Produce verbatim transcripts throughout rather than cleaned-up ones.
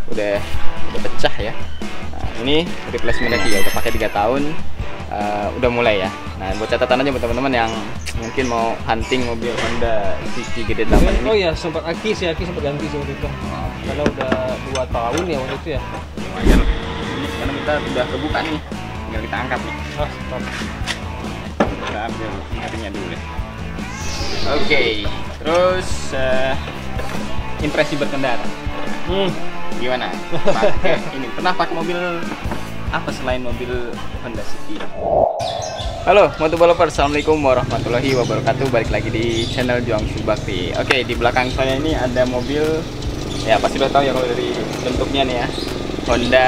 udah udah pecah ya. Nah, ini replacementnya dia udah pakai tiga tahun, uh, udah mulai ya. Nah, buat catatan aja buat teman-teman yang mungkin mau hunting mobil Honda City G D delapan ini. Oh ya, sempat aki sih, aki sempat ganti sih waktu itu. Oh, karena udah dua tahun ya waktu itu ya. Wajar. Ini sekarang kita udah kebuka nih, tinggal kita angkat nih. Ah, stop. Kita ambil harinya dulu ya. Oke, okay. Terus uh, impresi berkendara. Hmm. Gimana? Pakai ini pernah pakai mobil apa selain mobil Honda City? Halo motovlogger, assalamualaikum warahmatullahi wabarakatuh. Balik lagi di channel Juang Subakti. Oke, di belakang saya ini ada mobil, ya pasti udah tahu ya kalau dari bentuknya nih ya, Honda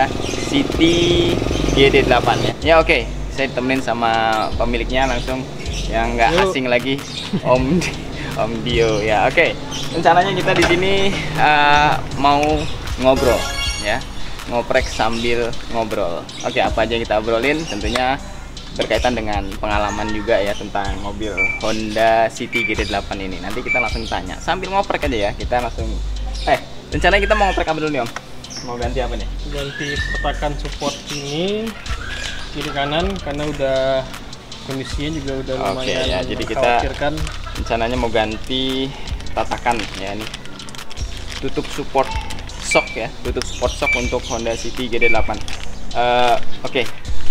City G D delapan ya. Ya oke, saya ditemenin sama pemiliknya langsung yang nggak asing lagi, Om Om Dio ya. Oke, rencananya kita di sini uh, mau ngobrol ya, ngoprek sambil ngobrol. Oke, apa aja yang kita obrolin tentunya berkaitan dengan pengalaman juga ya tentang mobil Honda City G D delapan ini. Nanti kita langsung tanya sambil ngoprek aja ya. Kita langsung eh rencananya kita mau ngoprek apa dulu nih Om? Mau ganti apa nih? Ganti petakan support ini kiri kanan karena udah kondisinya juga udah lumayan. Oke ya, jadi kita rencananya mau ganti tatakan ya nih. Tutup support shock ya, tutup support shock untuk Honda City G D delapan. Uh, Oke. Okay.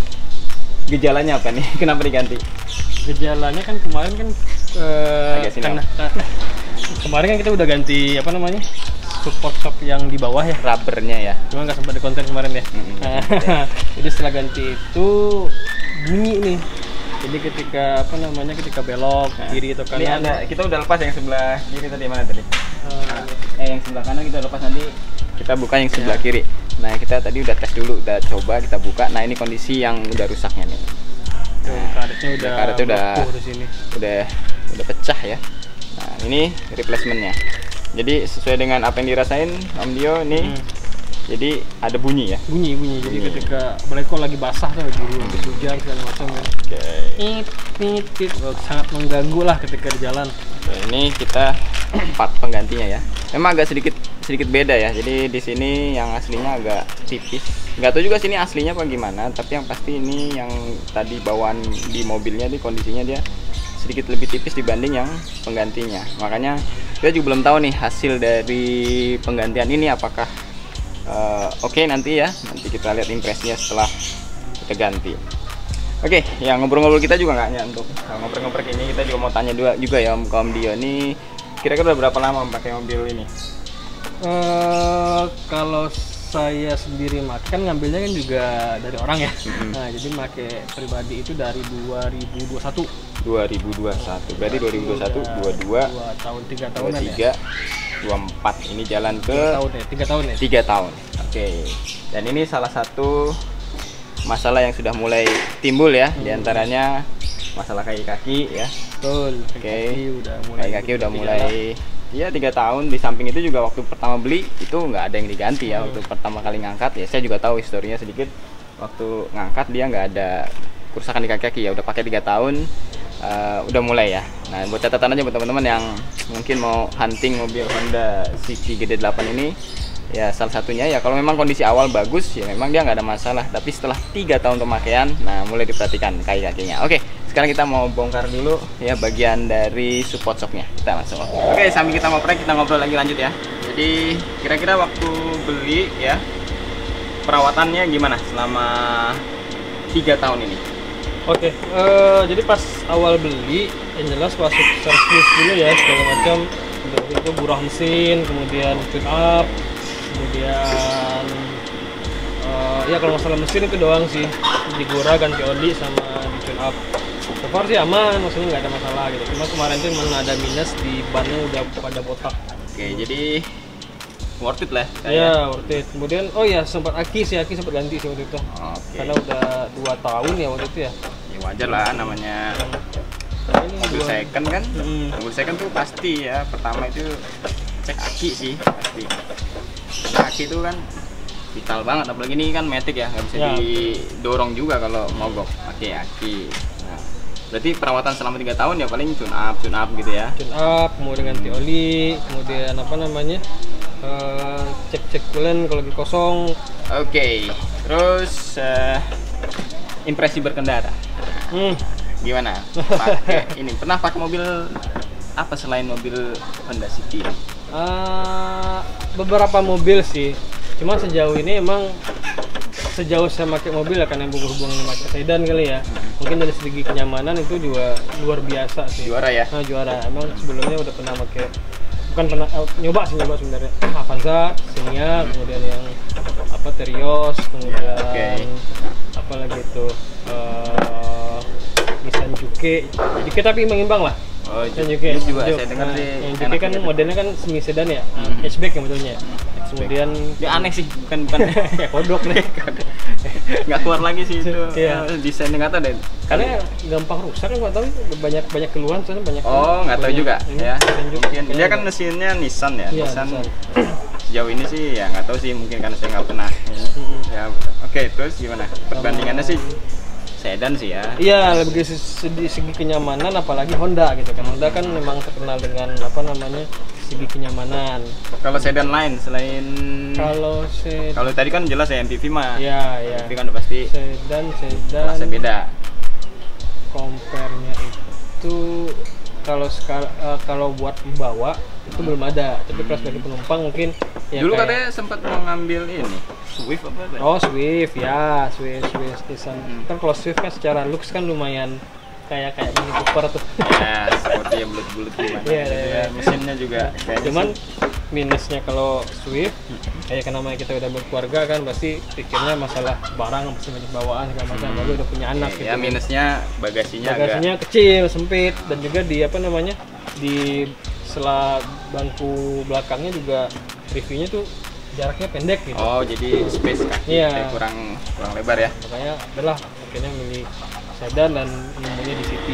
Gejalanya apa nih? Kenapa diganti? Gejalanya kan kemarin kan uh, karena, kemarin kan kita udah ganti apa namanya? Support shock yang di bawah ya, rubbernya ya. Cuma nggak sempat di konten kemarin ya. Mm-hmm. Jadi setelah ganti itu bunyi nih. Jadi ketika apa namanya ketika belok nah, kiri atau kanan. Ini ada, kita udah lepas yang sebelah kiri tadi, mana tadi? Uh, eh yang sebelah kanan kita lepas, nanti kita buka yang sebelah ya. Kiri. Nah kita tadi udah tes dulu, udah coba kita buka. Nah ini kondisi yang udah rusaknya nih. Tuh, karetnya udah karetnya udah di sini. udah udah pecah ya. Nah ini replacementnya. Jadi sesuai dengan apa yang dirasain Om Dio nih. Hmm. Jadi ada bunyi ya. Bunyi bunyi. Jadi bunyi. Ketika apalagi kalau lagi basah tuh lagi habis hujan segala macam kan. Oke. It, it, it. Sangat mengganggu lah ketika di jalan. Oke, ini kita part penggantinya ya. Memang agak sedikit sedikit beda ya. Jadi di sini yang aslinya agak tipis. Nggak tahu juga sini aslinya apa gimana. Tapi yang pasti ini yang tadi bawaan di mobilnya di kondisinya dia sedikit lebih tipis dibanding yang penggantinya. Makanya kita juga belum tahu nih hasil dari penggantian ini apakah uh, oke okay nanti ya. Nanti kita lihat impresinya setelah kita ganti. Oke, okay, ya ngobrol-ngobrol kita juga nggak hanya untuk ngobrol-ngobrol ini, kita juga mau tanya dua juga ya Om Om Dio nih. Kira-kira udah berapa lama pakai mobil ini? Uh, kalau saya sendiri makan ngambilnya kan juga dari orang ya. Mm-hmm. Nah, jadi pakai pribadi itu dari dua ribu dua puluh satu. dua ribu dua puluh satu. Berarti dua ribu dua puluh satu, dua puluh dua, dua tahun, tiga tahunan dua puluh tiga, ya. dua puluh empat. Ini jalan ke tiga tahun ya, tiga tahun ya. tiga tahun. Oke. Okay. Dan ini salah satu masalah yang sudah mulai timbul ya, hmm. diantaranya masalah kaki-kaki ya. Betul. Oke. Okay. Kaki udah mulai. Kaki-kaki udah mulai. Ya tiga tahun. Di samping itu juga waktu pertama beli itu nggak ada yang diganti ya. Hmm. Waktu pertama kali ngangkat ya, saya juga tahu historinya sedikit. Waktu ngangkat dia nggak ada kerusakan di kaki-kaki ya. Udah pakai tiga tahun, uh, udah mulai ya. Nah buat catatan aja buat teman-teman yang mungkin mau hunting mobil Honda City G D delapan ini, ya salah satunya ya kalau memang kondisi awal bagus ya memang dia nggak ada masalah. Tapi setelah tiga tahun pemakaian, nah mulai diperhatikan kaki-kakinya. Oke, sekarang kita mau bongkar dulu ya bagian dari support shocknya. Kita langsung. Oke, sambil kita ngoprek kita ngobrol lagi lanjut ya. Jadi kira-kira waktu beli ya perawatannya gimana selama tiga tahun ini? Oke, uh, jadi pas awal beli yang jelas pas servis dulu ya segala macam, itu buruh mesin, kemudian tune up, kemudian uh, ya kalau masalah mesin itu doang sih, digura, ganti oli sama di tune up. So far sih aman, maksudnya nggak ada masalah gitu. Cuma kemarin tuh memang ada minus di bannya udah pada botak. Oke, jadi worth it lah. Iya, worth it. Kemudian oh ya sempat aki sih, aki sempat ganti sih waktu itu. Oke. Karena udah dua tahun ya waktu itu ya. Ya wajar lah namanya. Ini mobil second kan, hmm. mobil second tuh pasti ya pertama itu cek aki sih pasti. Aki itu kan vital banget, apalagi ini kan matic ya, nggak bisa ya. Didorong juga kalau mogok. Oke, aki. Nah, berarti perawatan selama tiga tahun ya paling tune up, tune up gitu ya. Tune up, kemudian ganti oli, kemudian apa namanya? uh, cek-cek kulen kalau lagi kosong. Oke, okay. Terus uh, impresi berkendara. Hmm. Gimana? Pakai ini pernah pakai mobil apa selain mobil Honda City? Uh, beberapa mobil sih. Cuma sejauh ini emang sejauh saya pakai mobil ya karena berhubungan sama sedan kali ya. Mungkin dari segi kenyamanan itu juga luar biasa sih. Juara ya? Nah, juara. Emang sebelumnya udah pernah pakai, bukan pernah uh, nyoba sih nyoba sebenarnya. Avanza, Xenia, kemudian yang apa Terios, kemudian ya, okay. apa lagi itu uh, Nissan Juke. Juke tapi mengimbang lah. Oh, Nissan Juke juga Juke. saya dengar Nah, sih. yang Juke kan gitu. modelnya kan semi sedan ya, Hmm. hatchback yang betulnya. Kemudian dia aneh sih, bukan bukan ya kodok nih. nggak keluar lagi sih itu. Iya. Uh, desainnya nggak tahu deh. Karena gampang rusak kan nggak tahu itu banyak banyak keluhan soalnya banyak. Oh, nggak tahu juga ini, ya. Juke, Mungkin dia kan juga. mesinnya Nissan ya. Iya, Nissan. Nissan. Sejauh ini sih ya nggak tahu sih, mungkin karena saya nggak pernah. Mm-hmm. Ya, oke. Okay, terus gimana? Perbandingannya sih sedan sih ya. Iya, lebih dari segi, segi kenyamanan, apalagi Honda gitu kan. Honda kan memang terkenal dengan apa namanya segi kenyamanan. Kalau sedan lain selain Kalau sedan, kalau tadi kan jelas ya M P V mah. ya ya. Tapi kan udah pasti Sedan, sedan. rasa beda. Compare-nya itu kalau sekal, uh, kalau buat membawa itu hmm. belum ada. Tapi kalau sebagai penumpang mungkin. Ya Dulu kayak, katanya sempat mau ngambil ini Swift apa? Apa? oh Swift ya, Swift, Swift Nissan. Hmm. Kan kalau Swift kan secara looks kan lumayan kayak kayak Mini Cooper tuh. Ya, seperti yang bulat-bulat gimana. Iya, Jadi iya, ya, iya. mesinnya juga kayaknya Cuman sih. minusnya kalau Swift kayak kan namanya kita udah berkeluarga kan pasti pikirnya masalah barang pasti banyak bawaan segala macam, Hmm. lalu udah punya anak ya, gitu. ya minusnya bagasinya, Bagasinya kecil, sempit, dan juga di apa namanya di sela bangku belakangnya juga reviewnya tuh jaraknya pendek gitu. agak oh jadi space kaki Iya. kayak kurang kurang lebar ya. Makanya adalah akhirnya milih sedan dan nemunya di City.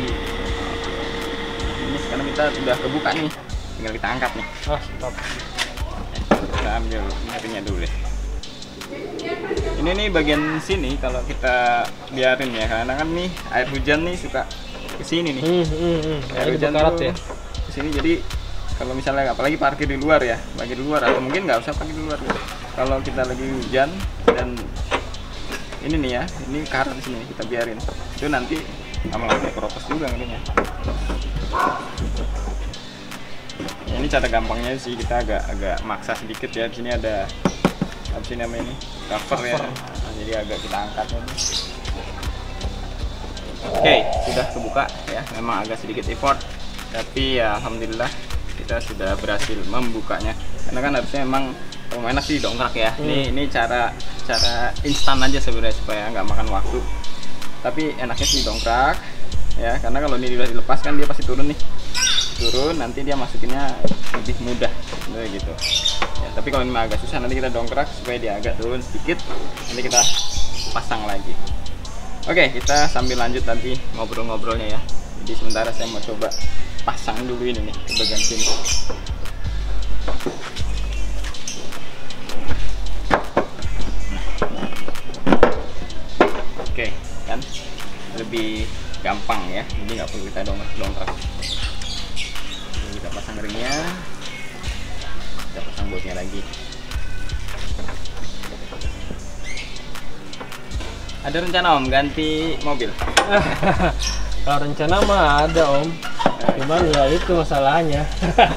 Ini sekarang kita sudah kebuka nih, tinggal kita angkat nih. Ah, stop. Kita ambil nyarinya dulu deh. Ini nih bagian sini kalau kita biarin ya, karena kan nih air hujan nih suka kesini nih. Hmm, hmm, hmm. Air Jadi hujan berkarat tuh ya. kesini, jadi kalau misalnya apalagi parkir di luar ya, parkir di luar atau mungkin nggak usah parkir di luar gitu. Kalau kita lagi hujan dan ini nih ya, ini karat di sini kita biarin, itu nanti lama-lama kayak keropos juga ngerinya. Ya, ini cara gampangnya sih, kita agak agak maksa sedikit ya. Di sini ada apa sih namanya ini cover ya, nah, jadi agak kita angkatnya nih. Oke, sudah kebuka ya. Memang agak sedikit effort, tapi ya alhamdulillah kita sudah berhasil membukanya. Karena kan harusnya emang kalau enak sih dongkrak ya. Hmm. Ini ini cara cara instan aja sebenarnya supaya nggak makan waktu. Tapi enaknya sih dongkrak ya, karena kalau ini udah dilepas kan dia pasti turun nih. Turun nanti dia masukinnya lebih mudah gitu. Ya, tapi kalau ini agak susah nanti kita dongkrak supaya dia agak turun sedikit. Nanti kita pasang lagi. Oke, kita sambil lanjut nanti ngobrol-ngobrolnya ya. Jadi sementara saya mau coba pasang dulu ini nih ke bagian sini. Oke, kan lebih gampang ya. Jadi nggak perlu kita dongkrak-dongkrak. Kita pasang ringnya, kita pasang bautnya lagi. Ada rencana Om ganti mobil? Kalau rencana mah ada Om, cuman ya itu masalahnya.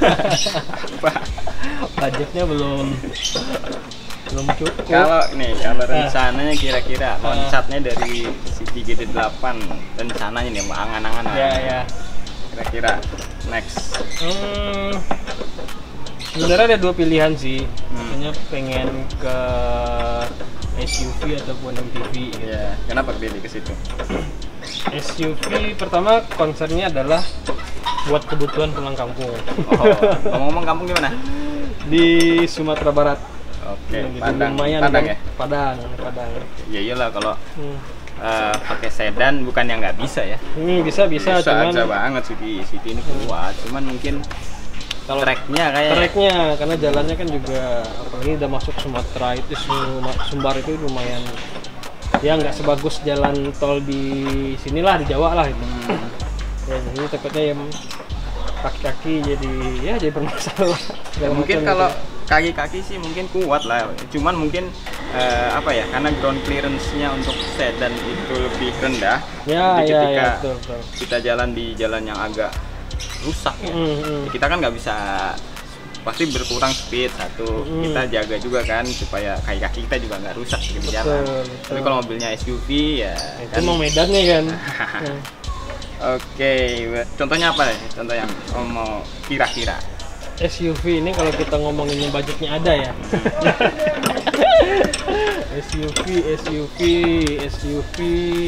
Budgetnya belum belum cukup. Kalau nih, kalau rencananya kira-kira loncatnya dari City G D delapan, rencananya nih angan-angan Ya ya. Kira-kira next. Hmm, sebenarnya ada dua pilihan sih. Hmm. Maksudnya pengen ke S U V ataupun M P V. Gitu. Ya, kenapa pilih ke situ? S U V pertama concernnya adalah buat kebutuhan pulang kampung. Oh, ngomong-ngomong kampung di mana? Di Sumatera Barat. Oke, Jadi Padang. lumayan Padang kan? ya? Padang, Padang. Ya iyalah kalau Hmm. uh, pakai sedan bukan yang nggak bisa ya. Hmm, bisa bisa, Bisa cuman aja banget City City ini kuat, cuman mungkin kalau tracknya kayak tracknya karena jalannya kan juga apalagi udah masuk Sumatera itu Sum- Sumbar itu lumayan ya nggak sebagus jalan tol di sinilah di Jawa lah itu. Hmm. Ya jadi takutnya yang kaki-kaki jadi ya jadi bermasalah. Ya, mungkin macam kalau gitu. kaki-kaki sih mungkin kuat lah, cuman mungkin uh, apa ya, karena ground clearance-nya untuk sedan itu lebih rendah. Ya, jadi ya, ketika ya, betul, betul. kita jalan di jalan yang agak rusak ya, Mm, mm. kita kan nggak bisa, pasti berkurang speed satu. Mm. Kita jaga juga kan supaya kaki-kaki kita juga nggak rusak di Betul, jalan. betul. Tapi kalau mobilnya S U V ya Itu kan. mau medannya kan. Hmm. Oke, contohnya apa ya? Contoh yang oh, mau kira-kira. S U V ini kalau kita ngomongin budgetnya ada ya. S U V, S U V, S U V,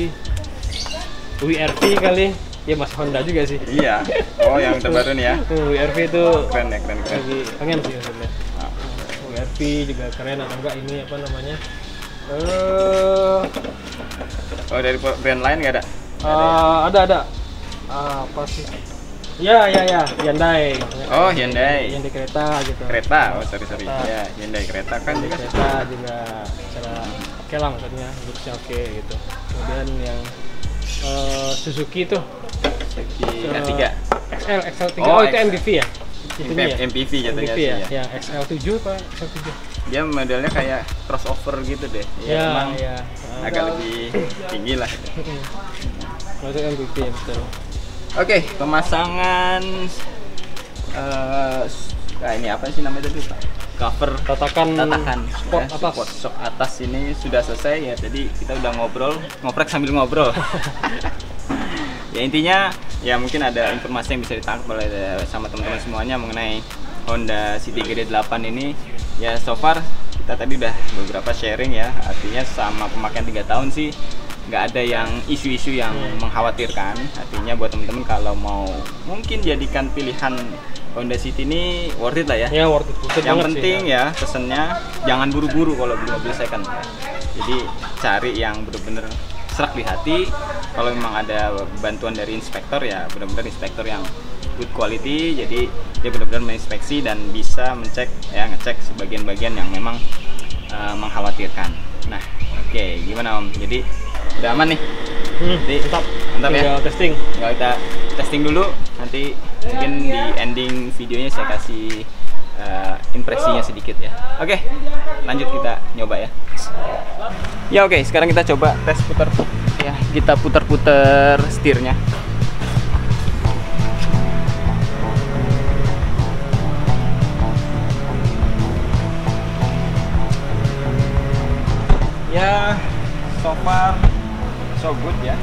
W R V kali. Ya masih Honda juga sih. Iya. Oh, yang terbaru nih ya. W R V itu Keren ya, keren keren. lagi pengen sih sebenarnya. Nah, W R V juga keren atau enggak ini apa namanya? Eh oh, dari brand lain nggak ada? uh, ada ada. Ah, apa sih? Ya ya ya, Hyundai. Oh, Hyundai. Hyundai kereta gitu. Kereta. Oh, sorry sorry. Kereta. Ya, Hyundai kereta kan Hyundai juga. kereta juga secara oke lah maksudnya, looksnya oke gitu. Kemudian yang eh, Suzuki tuh Suzuki eh, A tiga. X L X L tiga. Oh, Oh, itu X L. M P V ya? Itunya ya? M P V jatuhnya M P V sih ya. ya. Ya, X L tujuh apa X L tujuh? Dia modelnya kayak crossover gitu deh. Ya, Ya, emang ya. agak lebih tinggi lah. Itu M P V ya, betul. Oke, pemasangan eh nah ini apa sih namanya tadi, Pak? Cover Tatakan tatakan sport ya, atas. support shock atas ini sudah selesai ya. Jadi kita udah ngobrol, ngoprek sambil ngobrol. Ya intinya ya mungkin ada informasi yang bisa ditangkap oleh sama teman-teman semuanya mengenai Honda City G D delapan ini. Ya so far kita tadi udah beberapa sharing ya, artinya sama pemakaian tiga tahun sih nggak ada yang isu-isu yang mengkhawatirkan. Artinya buat teman-teman kalau mau mungkin jadikan pilihan Honda City ini worth it lah ya. Ya, worth it. Worth it Yang banget penting sih, ya pesennya jangan buru-buru kalau beli mobil second. Jadi cari yang bener-bener serak di hati. Kalau memang ada bantuan dari inspektor ya benar-benar inspektor yang good quality. Jadi dia benar-benar menginspeksi dan bisa mencek ya ngecek sebagian-bagian yang memang uh, mengkhawatirkan. Nah, oke, okay, gimana Om? Jadi udah aman nih. Hmm, Jadi mantap. mantap ya. Tinggal testing. Nggak kita testing dulu. Nanti mungkin di ending videonya saya kasih uh, impresinya sedikit ya. Oke, lanjut kita nyoba ya. Ya oke, sekarang kita coba tes putar ya. Kita putar-putar setirnya. Ya, so far so good ya.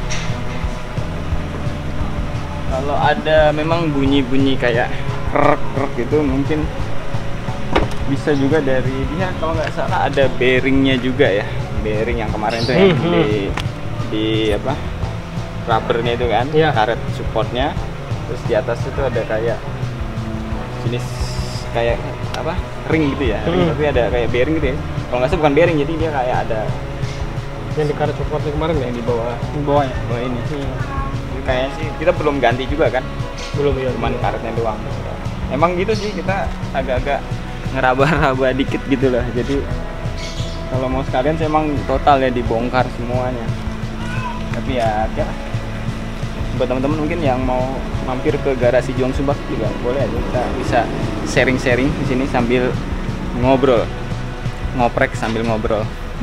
Kalau ada memang bunyi-bunyi kayak krek-krek gitu mungkin bisa juga dari dia, kalau nggak salah ada bearingnya juga ya, bearing yang kemarin tuh yang Hmm, di di apa rubbernya itu kan, Iya. karet supportnya, terus di atas itu ada kayak jenis kayak apa ring gitu ya, ring, Hmm. tapi ada kayak bearing gitu ya. Kalau nggak salah bukan bearing, jadi dia kayak ada Yang di karet supportnya kemarin ya? yang di bawah Di bawah ya? bawah ini. Hmm. Jadi kayaknya sih kita belum ganti juga kan, Belum ya? cuman karetnya doang. Emang gitu sih, kita agak-agak ngeraba-raba dikit gitu lah. Jadi kalau mau sekalian sih emang total ya dibongkar semuanya. Tapi ya oke lah. Buat teman-teman mungkin yang mau mampir ke garasi Juang Subak juga boleh aja, kita bisa sharing-sharing di sini sambil ngobrol, ngoprek sambil ngobrol.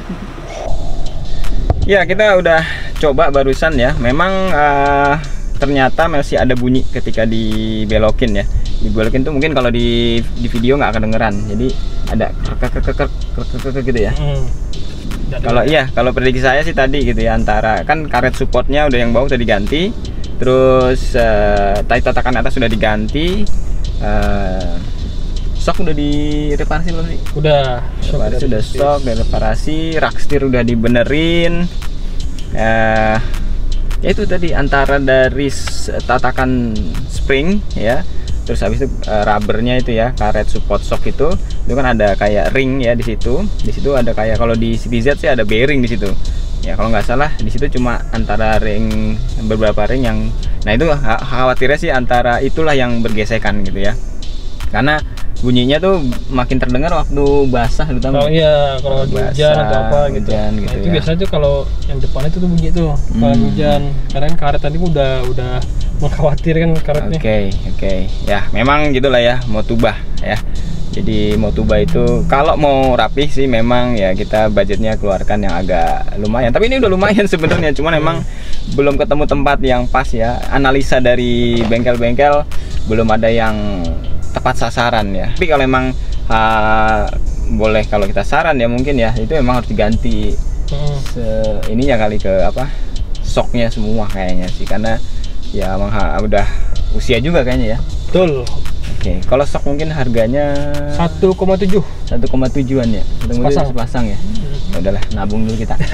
Ya, kita udah coba barusan ya. Memang uh, ternyata masih ada bunyi ketika dibelokin ya. Dibelokin tuh mungkin kalau di di video nggak kedengeran. Jadi ada krek-krek-krek gitu ya. Hmm. Kalau iya, kalau prediksi saya sih tadi gitu ya, antara kan karet supportnya udah yang bawah udah diganti, terus uh, tali tatakan atas sudah diganti, uh, shock udah direparasi belum sih? Udah. Reparasi udah shock, udah reparasi, rak setir udah dibenerin. Uh, ya itu tadi antara dari tatakan spring ya, terus habis itu uh, rubbernya itu ya, karet support shock itu itu kan ada kayak ring ya di situ. Di situ ada kayak, kalau di C T Z sih ada bearing di situ. Ya kalau nggak salah di situ cuma antara ring, beberapa ring yang, nah itu khawatirnya sih antara itulah yang bergesekan gitu ya. Karena bunyinya tuh makin terdengar waktu basah, terutama. Kalau iya, kalau lagi Basah, hujan atau apa gitu. hujan Nah, gitu itu ya. biasanya tuh kalau yang depannya itu tuh bunyi tuh kalau Hmm. hujan. Karena kan karet tadi udah udah mengkhawatirkan karetnya. Oke, oke. Ya, memang gitulah ya, mau tubah ya. Jadi Motuba itu kalau mau rapih sih memang ya kita budgetnya keluarkan yang agak lumayan. Tapi ini udah lumayan sebenarnya, cuman memang belum ketemu tempat yang pas ya. Analisa dari bengkel-bengkel belum ada yang tepat sasaran ya. Tapi kalau memang uh, boleh kalau kita saran ya mungkin ya itu memang harus diganti hmm. se ininya kali ke apa soknya semua kayaknya sih, karena ya emang udah usia juga kayaknya ya. Betul. Oke, kalau sok mungkin harganya satu koma tujuh. satu koma tujuh-an ya. Sepasang. Sepasang ya. Ya udahlah, nabung dulu kita.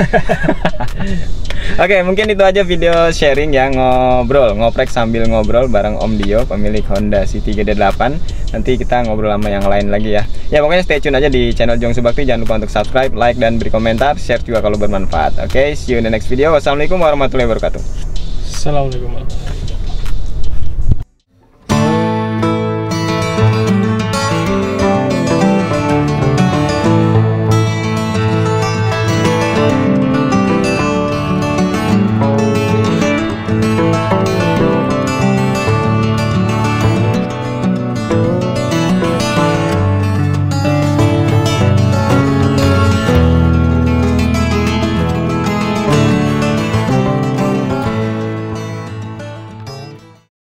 Oke, mungkin itu aja video sharing ya, ngobrol, ngoprek sambil ngobrol bareng Om Dio, pemilik Honda City G D delapan. Nanti kita ngobrol sama yang lain lagi ya. Ya pokoknya stay tune aja di channel Jong Subakti. Jangan lupa untuk subscribe, like, dan beri komentar, share juga kalau bermanfaat. Oke, see you in the next video. Wassalamualaikum warahmatullahi wabarakatuh. Assalamualaikum warahmatullahi wabarakatuh.